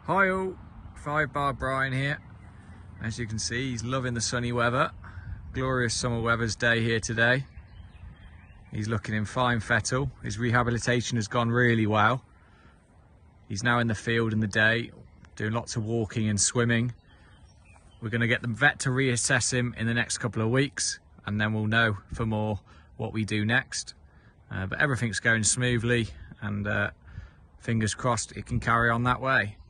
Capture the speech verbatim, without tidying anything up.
Hi all, Five Bar Brian here. As you can see, he's loving the sunny weather. Glorious summer weather's day here today. He's looking in fine fettle. His rehabilitation has gone really well. He's now in the field in the day, doing lots of walking and swimming. We're going to get the vet to reassess him in the next couple of weeks, and then we'll know for more what we do next. Uh, but everything's going smoothly, and uh, fingers crossed it can carry on that way.